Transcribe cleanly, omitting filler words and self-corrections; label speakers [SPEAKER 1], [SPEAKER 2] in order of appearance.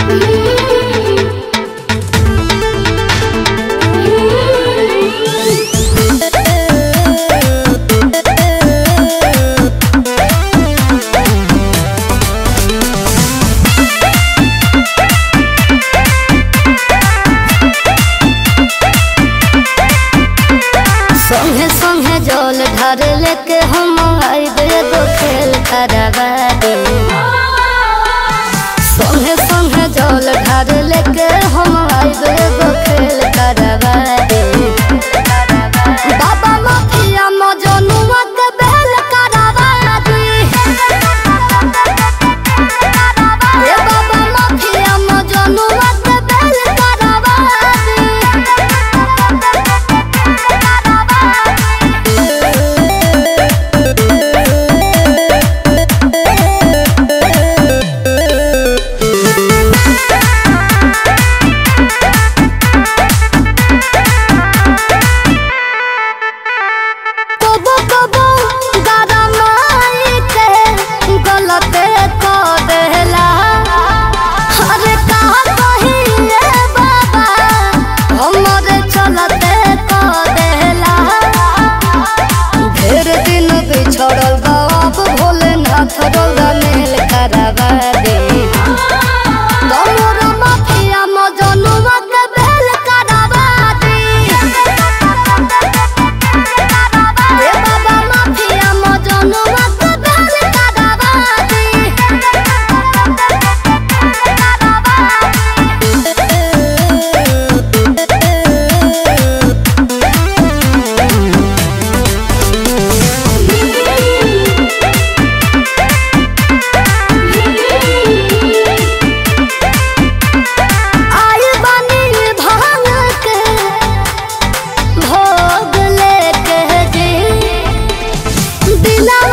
[SPEAKER 1] संगे संगे जल ढार लेके हम आइबे तो खेल करवा दे। संगे संगे जल ढार लेके हम आइबे तो खेल करवा दे। बाबा माफिया मजनुआ के बेल करवा दे। ए बाबा माफिया मजनुआ के बेल करवा दे। छोड़ल बाप भोलेनाथ रौदा मेल करवा दे। तोरा माफिया मजनुआ के बेल करवा दे। ए बाबा माफिया मजनुआ के बेल करवा दे। दिला